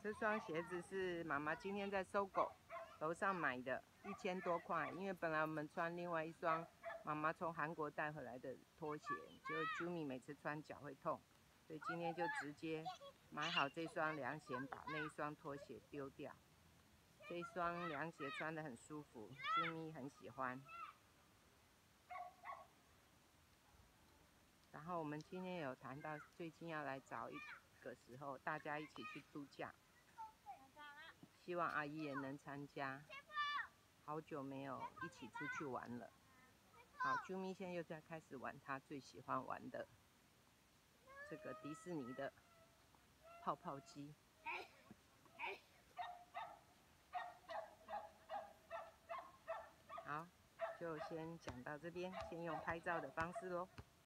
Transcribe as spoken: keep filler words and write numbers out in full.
这双鞋子是妈妈今天在搜狗楼上买的，一千多块。因为本来我们穿另外一双妈妈从韩国带回来的拖鞋，就 Jumi 每次穿脚会痛，所以今天就直接买好这双凉鞋，把那一双拖鞋丢掉。这一双凉鞋穿得很舒服 ，Jumi 很喜欢。然后我们今天有谈到，最近要来找一个时候，大家一起去度假。希望阿姨也能参加，好久没有一起出去玩了。好 ，Jumi 现在又在开始玩她最喜欢玩的这个迪士尼的泡泡机。好，就先讲到这边，先用拍照的方式咯。